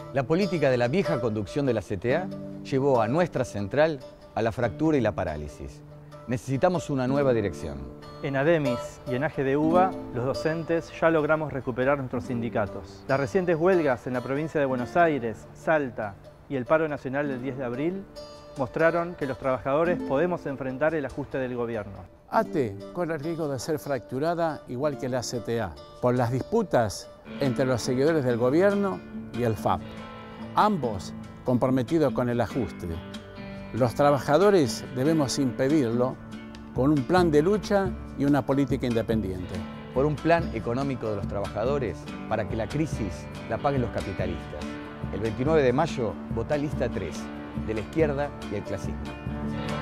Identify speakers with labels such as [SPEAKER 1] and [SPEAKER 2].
[SPEAKER 1] La política de la vieja conducción de la CTA llevó a nuestra central a la fractura y la parálisis. Necesitamos una nueva dirección.
[SPEAKER 2] En ADEMIS y en AGDUBA, los docentes ya logramos recuperar nuestros sindicatos. Las recientes huelgas en la provincia de Buenos Aires, Salta y el paro nacional del 10 de abril mostraron que los trabajadores podemos enfrentar el ajuste del gobierno.
[SPEAKER 3] ATE corre el riesgo de ser fracturada igual que la CTA, por las disputas entre los seguidores del gobierno y el FAP, ambos comprometidos con el ajuste. Los trabajadores debemos impedirlo con un plan de lucha y una política independiente.
[SPEAKER 1] Por un plan económico de los trabajadores para que la crisis la paguen los capitalistas. El 29 de mayo, votá lista 3, de la izquierda y el clasismo.